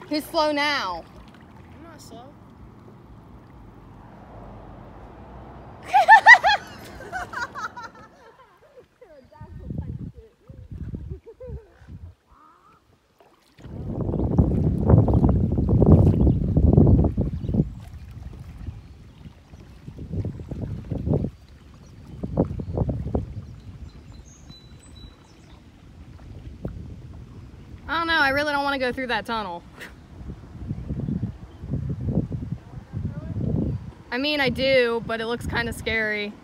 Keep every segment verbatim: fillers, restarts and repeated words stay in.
He's slow now. I'm not slow. I don't know, I really don't want to go through that tunnel. I mean, I do, but it looks kind of scary.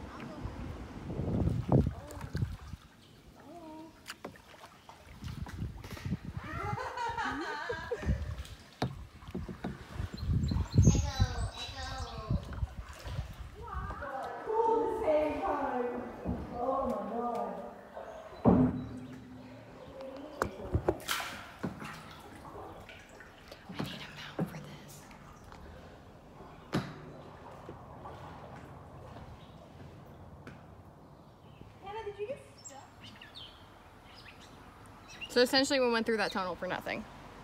So essentially we went through that tunnel for nothing.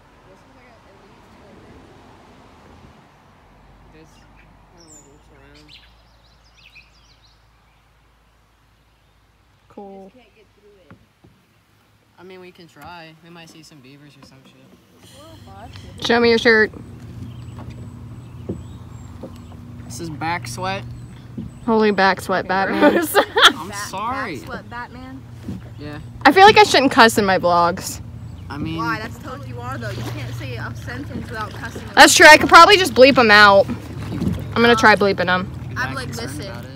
Cool. I mean, we can try. We might see some beavers or some shit. Show me your shirt. This is back sweat. Holy back sweat, Batman. I'm sorry. Back sweat, Batman. Yeah. I feel like I shouldn't cuss in my vlogs. I mean, Why? That's totally you are though. You can't say a sentence without cussing. That's true. I could probably just bleep them out. I'm gonna try bleeping them. I'm like, listen.